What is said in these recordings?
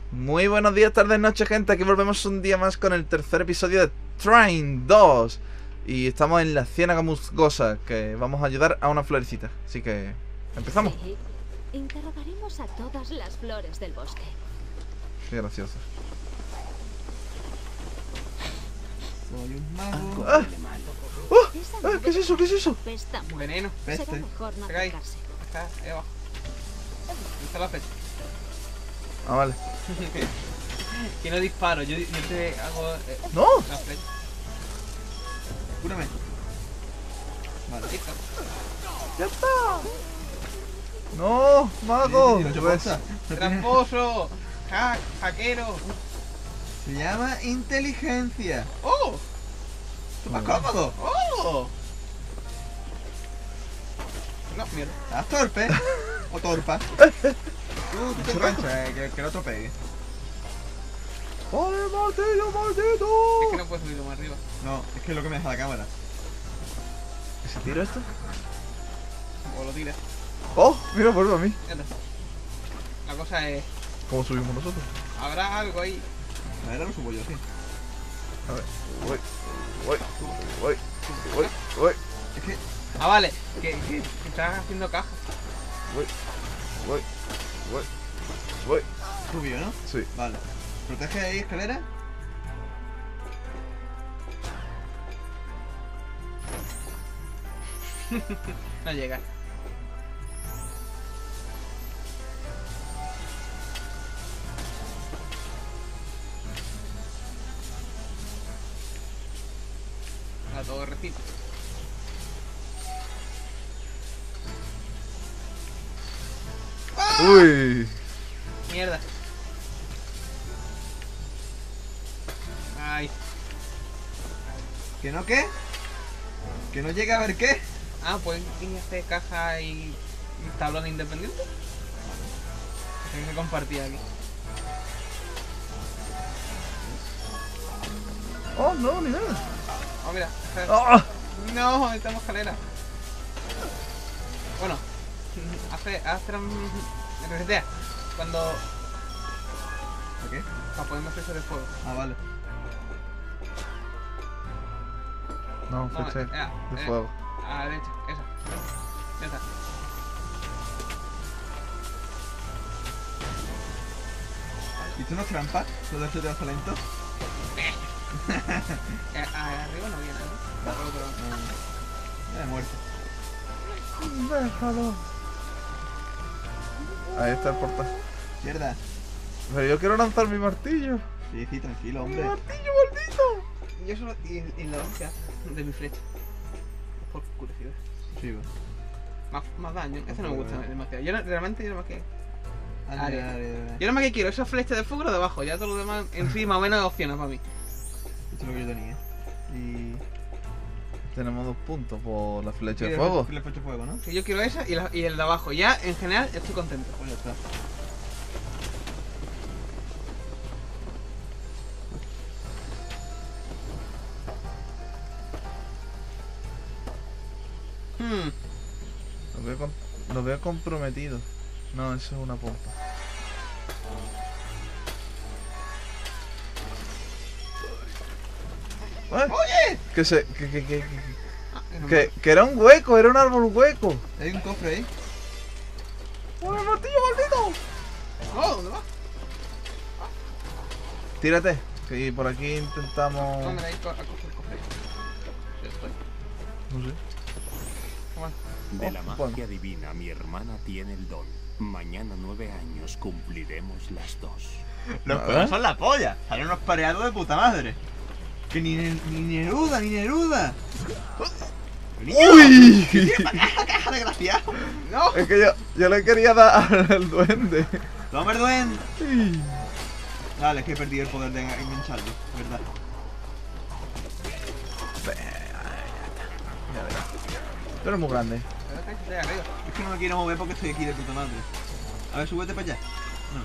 Muy buenos días, tardes, noches, gente. Aquí volvemos un día más con el tercer episodio de Trine 2. Y estamos en la ciénaga musgosa, que vamos a ayudar a una florecita. Así que empezamos. Sí. Interrogaremos a todas las flores del bosque. Qué gracioso. Soy un mago. ¿Qué es eso? ¿Qué es eso? Pesta muerte. Veneno. Será Peste. mejor no Venga ahí. acercarse. Está ahí abajo. Está la fecha. Ah, vale. Que no disparo, yo te hago ¡No! la flecha. Cúrame. Vale. Listo. ¡Ya está! ¡No! ¡Mago! Sí, sí, sí, Pues, no tiene- Tramposo. Hackero. Se llama inteligencia. ¡Oh! Tú más cómodo. ¡Oh! No, mierda. ¿Estás torpe? ¿O torpa? Tú te enganchas, que el otro pegue. ¡Vale, martillo, maldito! Es que no puedo subirlo más arriba. No, es que es lo que me deja la cámara. ¿Se tiro esto? O lo tiras. ¡Oh! Mira, vuelve a mí. Ya está. La cosa es... ¿Cómo subimos nosotros? Habrá algo ahí. A ver, lo subo yo, sí. A ver. Voy. Es que... Ah, vale. Que estás haciendo caja. Voy. Subió, ¿no? Sí. Vale. ¿Protege ahí escalera? No llega. La torrecita. Uy. Mierda. Ay. ¿Que no qué? ¿Que no llega a ver qué? Ah, pues ¿quién hace caja y tablón independiente? Tengo que compartir aquí. Oh, no, ni nada. Oh, mira. ¡Ah! No, necesitamos escalera. Bueno, resetea. Cuando... ¿Qué? Para ponerme flecha de fuego. Ah, vale. No, No, flecha ya, de fuego. A la derecha, esa. Ya está. ¿Y tú no trampas? ¿Todo eso te va lento? Arriba no viene, ¿no? Por otro lado. Ya he muerto. Déjalo. Ahí está el portal. Mierda. Pero yo quiero lanzar mi martillo. Sí, sí, tranquilo, ¡Mi hombre. martillo maldito! Yo solo... Y la velocidad de mi flecha. Por curiosidad. Sí, va. Más daño. Ese no me gusta demasiado. Realmente yo no más que... Área. Yo no más que quiero esa flecha de fuego de abajo. Ya todo lo demás en sí más o menos opciones para mí. Esto es lo que yo tenía. Y... Tenemos 2 puntos por la flecha de Sí, fuego. Le he hecho fuego, ¿no? Si yo quiero esa y el de abajo. Ya en general estoy contento. Pues ya está. Lo veo comprometido. No, eso es una pompa. ¡Ay! ¡Oye! Que era un hueco, era un árbol hueco. Hay un cofre ahí. ¡Oh, el martillo maldito! Oh, ¿dónde va? Tírate, que por aquí intentamos... ¿Dónde hay a coger el cofre? Después. No sé. Toma. De la bueno. magia divina, mi hermana tiene el don. Mañana 9 años cumpliremos las 2. Los ¿Ah? perros son la polla. Salen unos pareados de puta madre. Que ni Neruda. ¡Uy! ¡Caja desgraciado! ¡No! Es que yo le quería dar al duende. ¡Toma el duende! Sí. Vale, es que he perdido el poder de engancharlo, ¿verdad? Ya verás. Tú eres muy grande. Pero que estoy arriba. Es que no me quiero mover porque estoy aquí de puta madre. A ver, súbete para allá. No.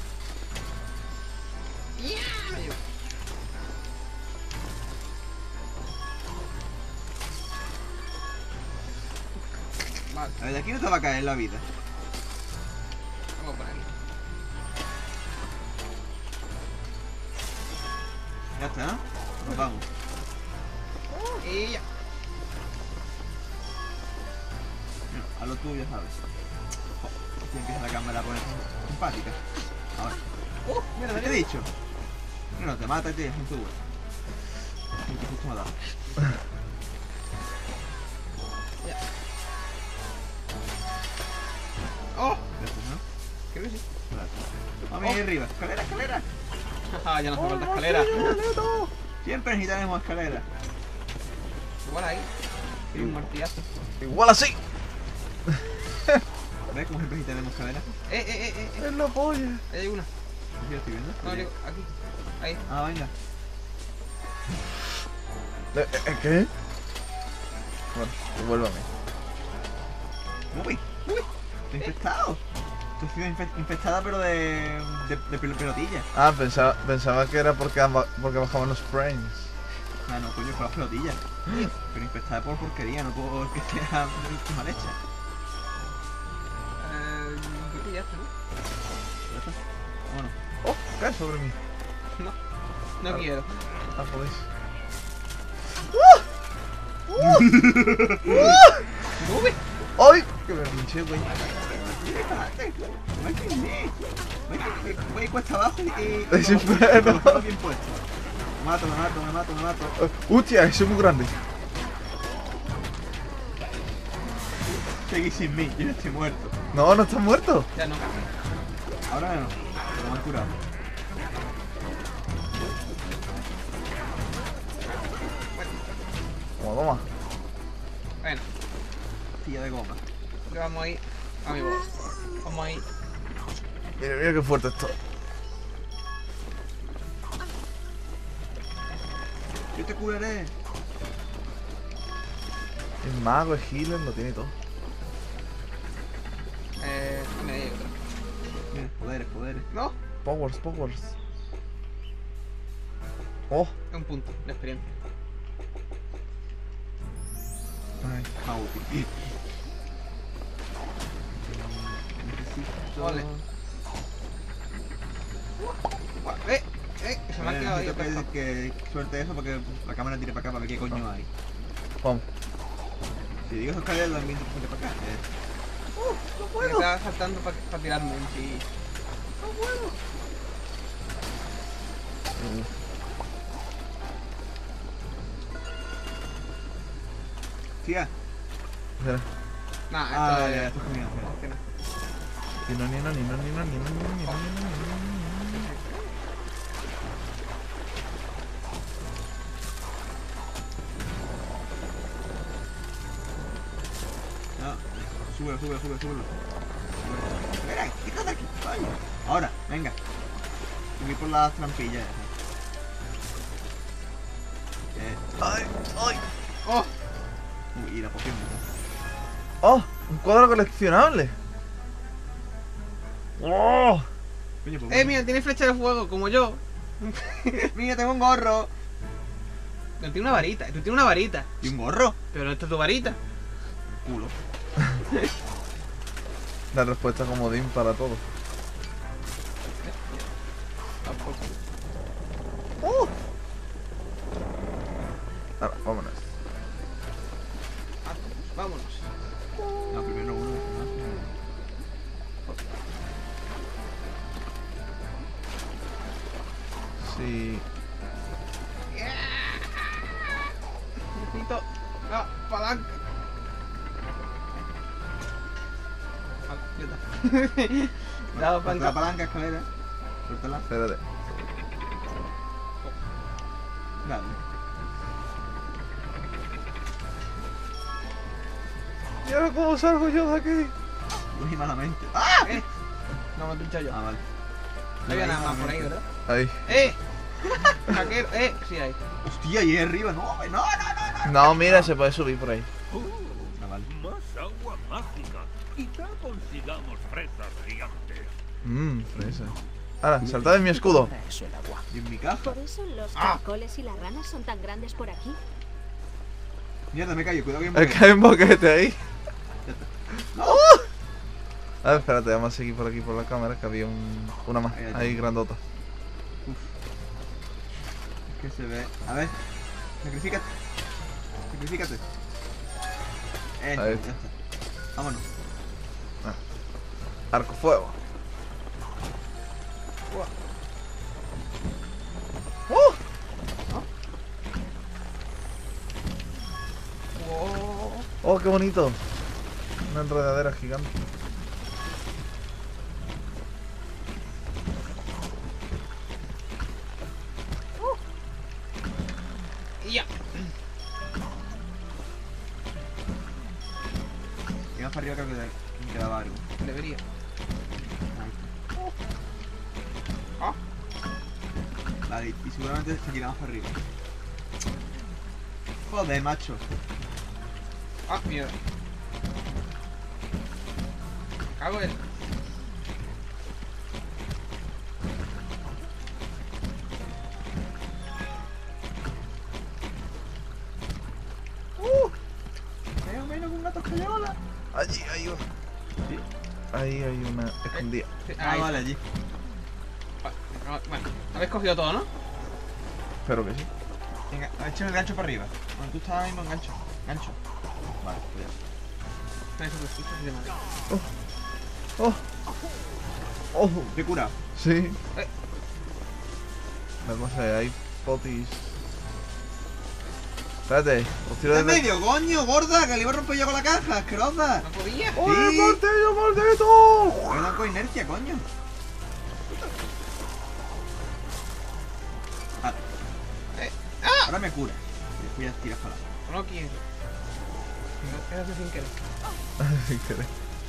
Vale, A ver, de aquí no te va a caer la vida. vamos por aquí. Ya está, ¿no? Nos vamos. Y ya. Mira, a lo tuyo, ¿sabes? Jo, así empieza la cámara a ponerse simpática. Ahora. Mira, ¿qué te he dicho? No, te mata y te deja en tu web. Que justo me ha dado. ¡Oh! Gracias, ¿no? Creo que sí. Gracias. Vamos ahí arriba. Escalera, escalera. Jaja, ya no hace falta escalera. Siempre necesitaremos escalera. Igual ahí. Tiene un martillazo. Igual así. ¿Ves cómo siempre necesitaremos escalera? Es la polla. Ahí hay una. Yo lo estoy viendo. No, digo, aquí. Ahí. Ah, venga. ¿Qué? Bueno, devuélvame. Uy, uy. Estoy infectado. Estoy siendo infectada pero de pelotilla. Ah, pensaba que era porque bajaban los frames. Ah, no, coño, por las pelotillas. Pero infectada por porquería, no por que sea mal hecha. Creo que ya está, ¿no? ¿Ya está? Vámonos. Oh, cae sobre mí. No quiero. Ah, podéis. ¡Uy! ¡Ay! Que me pinché, güey. Voy cuesta abajo y... Es infierno. Todo bien puesto. Me mato. Hostia, eso es muy grande. Seguí sin mí, yo no estoy muerto. No, no estás muerto. Ya no. Ahora no, pero me han curado. Toma. Bueno, Tilla de goma. que vamos ahí. Amigo. Vamos ahí. Mira, mira qué fuerte esto. Yo te curaré. Es mago, es healer, lo tiene todo. Me hay otro. Mira, poderes. No, Powers. Oh. es un punto de experiencia. Ay, más útil. Necesito... Ole. Se me ha quedado ahí. Necesito que suelte eso porque la cámara tire para acá para ver qué coño hay. Vamos. Si digo esos escaleras también tire para acá. Me estaba saltando para tirarme en sí. Tía. Espera. Nah, Ah, esto ya, es... esto es genial. que no. Ni no. No, súbelo. Mira, quítate de aquí, coño. Ahora, venga. Subí por las trampillas. ¡Ay! ¡Oh! Y la poción. ¡Oh! Un cuadro coleccionable. ¡Oh! Coño, pues Mira, tiene flecha de fuego, como yo. mira, tengo un gorro. No, tiene una varita. Tú tienes una varita. ¿Y un gorro? Pero esta es tu varita. Culo. La respuesta comodín para todo. Ahora, vámonos. Vámonos. No, primero uno. Sí. Necesito la palanca. Ya está. Dado La palanca. palanca, escalera. Suéltala. Espérate. Dale. ¿Y ahora cómo salgo yo de aquí? Muy malamente. ¡Ah! No me he pinchado yo. Ah, vale. No había nada más por ahí, ¿verdad? Ahí. Hackero, sí hay. Hostia, y ahí arriba. No. No, mira, se puede subir por ahí. Ah, vale. Más agua mágica. Quizá consigamos fresas gigantes. Fresa. Ahora, saltad en mi escudo. ¿Y en mi caja? Por eso los caracoles y las ranas son tan grandes por aquí. Mierda, me callo. Cuidado que me Es que hay un boquete ahí. Ya está. A ver, espérate, vamos a seguir por aquí por la cámara, que había una más Ahí, ahí grandota. Que se ve. A ver. Sacrifícate. Sacrifícate. Eso, Ahí ya está. está. Vámonos. Arco fuego. Wow. Oh, qué bonito. Una enredadera gigante. Y ya. Y más para arriba creo que me quedaba algo. Debería. Ahí Ah. está. Vale, y seguramente se llega más para arriba. Joder, macho. Ah, mierda. Cago en. Menos con una toscayola. Allí hay una. ¿Sí? Ahí hay una escondida. Sí, Ah, ahí. vale, allí. Bueno, habéis cogido todo, ¿no? Espero que sí. Venga, échame el gancho para arriba. Bueno, tú estás ahora mismo en gancho. Gancho. Vale, pues ya. Eso pues, eso sí de madre. Oh. Oh. Te he curado. Sí. La cosa es, hay potis. Espérate, os tiro ¡En desde... medio, coño, gorda! Que le iba a romper yo con la caja, asquerosa. No podía. ¡Oh, el Sí. martillo maldito! Me dan con inercia, coño. Vale. Ahora me cura. Y después ya tiras para adelante. No quiero. No, eso sin querer. Sin querer.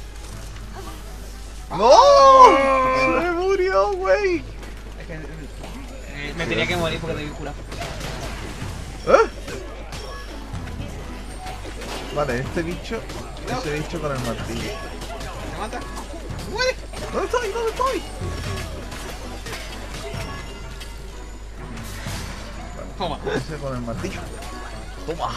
¡No! ¡Se murió, güey! Es que me tenía que morir porque te vi curar. ¿Eh? Vale, este bicho... Ese bicho con el martillo. ¿Me mata? ¡Muere! ¿Dónde estoy? ¿Dónde estoy? Toma. Ese con el martillo. Toma.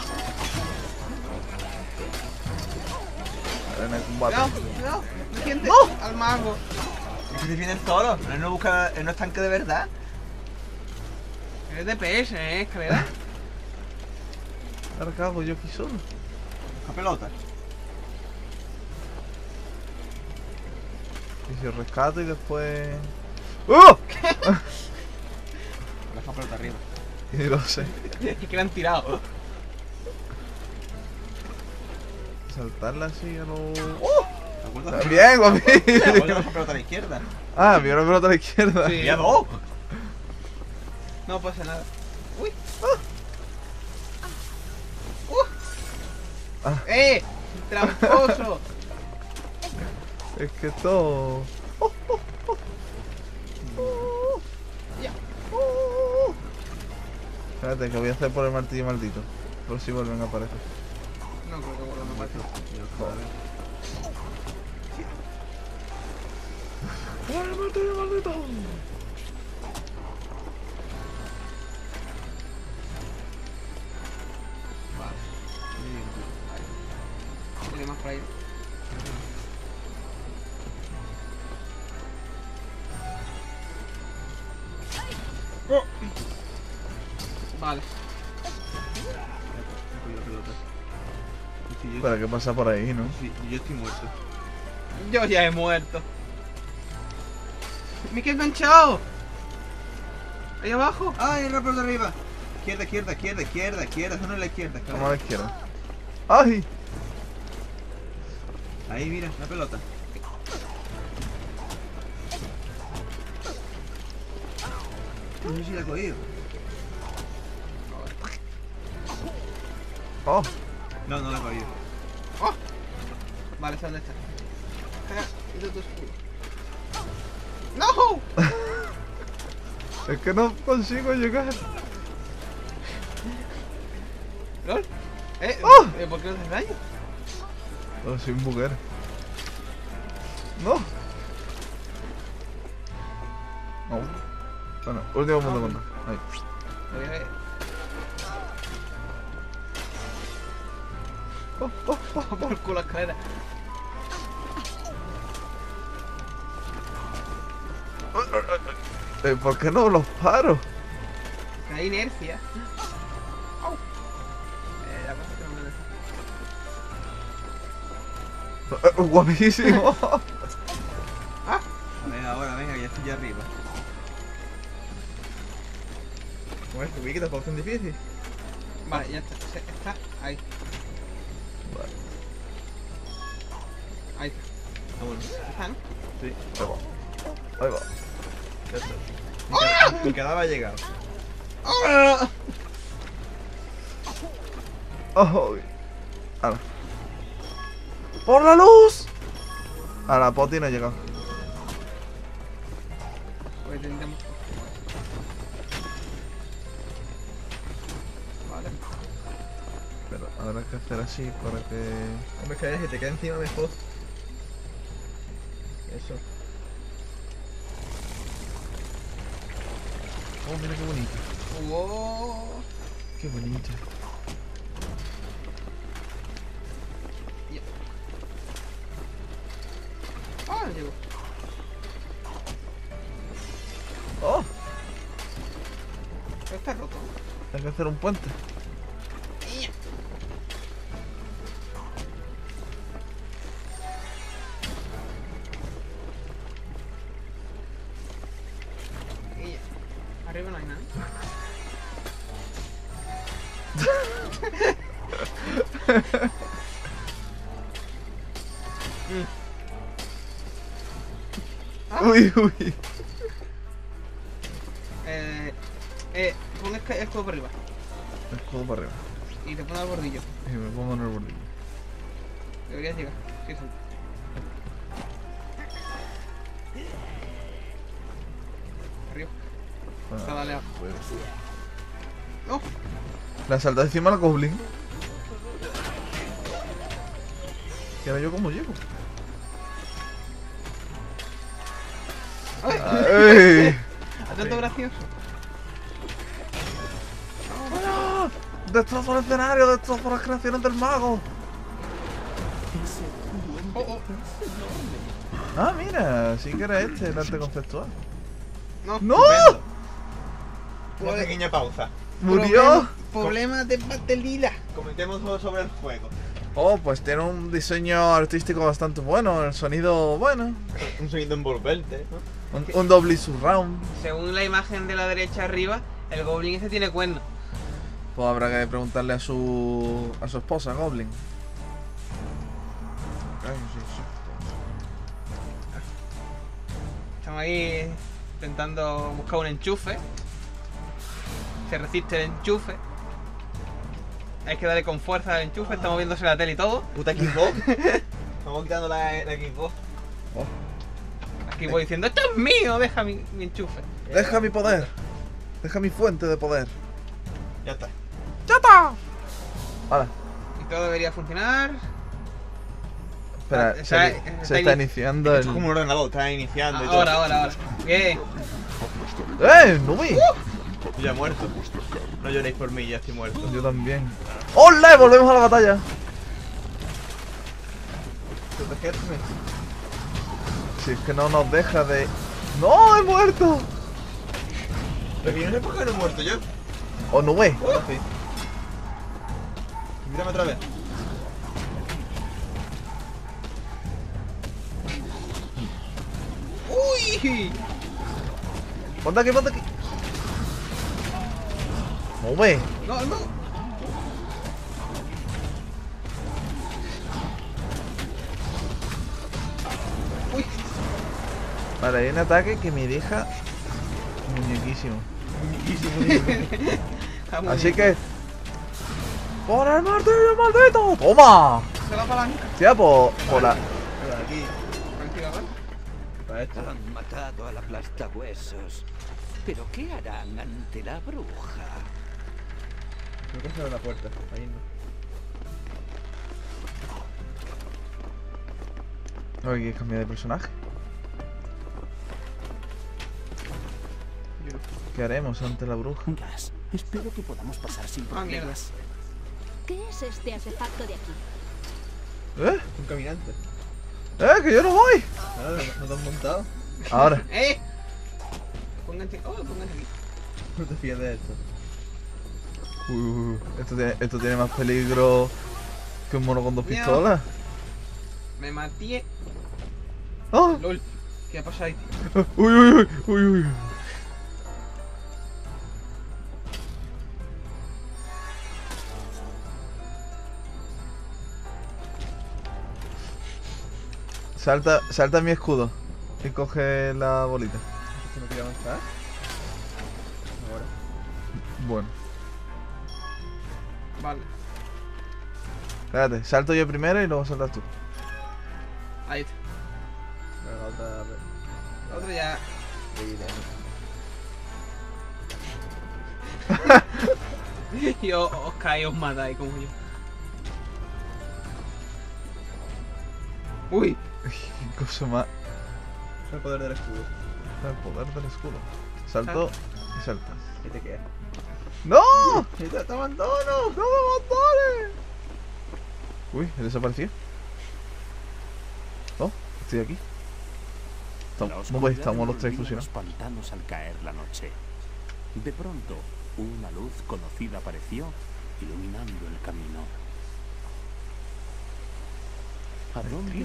Arena de combate. Cuidado, cuidado. Defiende ¡No! al mago. Es que defiende el toro. Él no busca. Él no es tanque de verdad. Es DPS, escalera. Ahora qué hago yo aquí solo. La pelota. Y si rescato y después... ¡Oh! La pelota arriba. Y lo sé. Es que la han tirado. Saltarla así a lo... ¿Te acuerdas? Bien, guapi. ¿Te acuerdas de la pelota a la izquierda? Ah, vi una pelota a la izquierda. Sí. ¡Mira, dos! No pasa nada. Uy. Ah. ¡Tramposo! Es que todo... Ya. Espérate, que voy a hacer por el martillo maldito. Por si vuelven a aparecer. No creo que vuelva a matar. ¡Por el martillo maldito! Tiene más por ahí. Vale. He cogido la pelota. Sí, yo, Espera, ¿qué pasa por ahí, no? sí, yo estoy muerto. Yo ya he muerto. Me quedé enganchado. Ahí abajo. ¡Ay, la pelota arriba! Izquierda, izquierda, izquierda, izquierda, izquierda. Eso no es la izquierda, es Vamos a la izquierda. ¡Ay! Ahí, mira, la pelota. No sé si la he cogido. ¡Oh! No, no la he cogido. Oh. Vale, ¿dónde está? Quita tu escudo. ¡No! Es que no consigo llegar. ¿Lol? ¡Oh! ¿Por qué no te daño? Oh, soy un buguero. ¡No! No. Bueno, último punto con ahí. Voy a ver. Oh, oh, oh. Por el culo la escalera. ¿Por qué no los paro? Que hay inercia. ¡Au! La cosa que no me deja. Guapísimo. A ver, ahora, venga, ya estoy ya arriba. ¿Cómo es tu wiki? ¿Tampoco es tan difícil? Vale, ya está. Está ahí. Vale. Ahí está. Vámonos. ¿Está, no? Sí. Ahí va. Ahí va. Ya está. Mi cadáver ha llegado. Oh, ahora. ¡Por la luz! A la poti no he llegado. Pues tendremos. Vale. Pero habrá que hacer así para que... Hombre, que si te queda encima mejor. Eso. Oh, mira qué bonito. ¡Wow! Qué bonito. ¡Ah, llegó! Oh, Pero está roto. hay que hacer un puente. Y ya. Arriba no hay nada. Uy, uy. Pon el escudo por arriba. El escudo para arriba. Y te pones al bordillo. Y me pongo en el bordillo. Deberías llegar. Sí, sí. Arriba. Está dale. ¡No! La salta encima al goblin. ¿Y ahora yo cómo llego? ¡Ay! ¡Ay! Atento gracioso. ¡Ah! ¡Destrozo el escenario! ¡Destrozo las creaciones del mago! Oh, oh. Ah, mira, sí que era este el arte conceptual. No. ¡No! Estupendo. Una pequeña pausa. ¡Murió! Problemas de batería. Comentemos todo sobre el fuego. Oh, pues tiene un diseño artístico bastante bueno, el sonido bueno. Un sonido envolvente, ¿no? Un doble surround. Según la imagen de la derecha arriba, el goblin ese tiene cuernos. Pues habrá que preguntarle a su esposa, Goblin. Ay, sí, sí. Estamos ahí intentando buscar un enchufe. Se resiste el enchufe. Hay que darle con fuerza al enchufe, estamos viéndose la tele y todo. Puta Xbox. Estamos quitando la Xbox. Aquí voy diciendo, esto es mío, deja mi enchufe. Deja mi poder. Deja mi fuente de poder. Ya está. ¡Ya está! Ahora, Y todo debería funcionar. espera, se está iniciando Esto es como un el... ordenador, está iniciando y todo. Ahora. Bien. ¡Numi! Yo ya he muerto. No lloréis por mí, ya estoy muerto. Yo también. ¡Ole! Volvemos a la batalla. Protegedme. Si es que no nos deja de... ¡No! ¡He muerto! Pero que no sé por qué no he muerto yo. ¡Oh, no ve! Ahora sí. Mírame otra vez. ¡Uy! ¡Ponte aquí, ponte aquí! ¡No ve! No. Uy. Vale, hay un ataque que me deja muñequísimo. Así que... ¡Por el martillo maldito! ¡Toma! Se la palanca. Tía, por la... Mira, aquí. Tranquila, ¿vale? Para esto. Han matado al aplastahuesos. ¿Pero qué harán ante la bruja? Creo que se abre la puerta. Ahí no. Hay que cambiar de personaje. ¿Qué haremos ante la bruja? Gas. Espero que podamos pasar sin Ah, mierda. problemas. ¿Qué es este artefacto de aquí? Un caminante. ¡Que yo no voy! Ahora no te has montado. Ahora. Pónganse aquí. No te fíes de esto. Esto tiene más peligro que un mono con 2 Miau. pistolas. Me maté. ¡Ah! LOL. ¿Qué ha pasado ahí, tío? Uy. Salta mi escudo y coge la bolita. ¿Esto no quiere avanzar? Ahora. Bueno, Vale. espérate, salto yo primero y luego saltas tú. Ahí está. Pero la otra... La otra ya. Y os caéis, os matáis como yo. Uy. Qué cosa más. Es el poder del escudo. El poder del escudo. Salto y saltas. ¿Qué te queda? ¡No! ¡Y te abandono! ¡No me abandones! Uy, he desaparecido. Oh, estoy aquí. La ¿Cómo oscuridad estamos los tres envolvía fusionados? los pantanos al caer la noche. De pronto, una luz conocida apareció, iluminando el camino. ¿A dónde?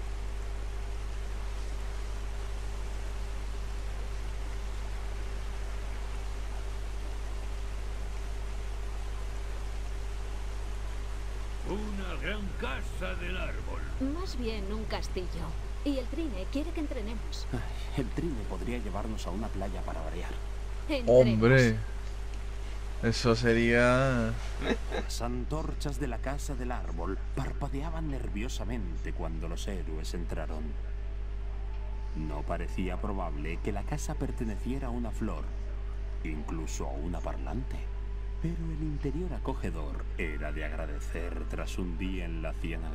Una gran casa del árbol. Más bien un castillo. Y el Trine quiere que entrenemos. Ay, el trine podría llevarnos a una playa para variar. Entremos. ¡Hombre! Eso sería... Las antorchas de la casa del árbol parpadeaban nerviosamente cuando los héroes entraron. No parecía probable que la casa perteneciera a una flor, incluso a una parlante. Pero el interior acogedor era de agradecer tras un día en la ciénaga.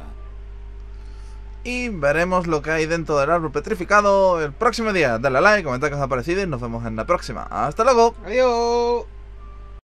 Y veremos lo que hay dentro del árbol petrificado el próximo día. Dale a like, comenta qué os ha parecido y nos vemos en la próxima. ¡Hasta luego! Adiós.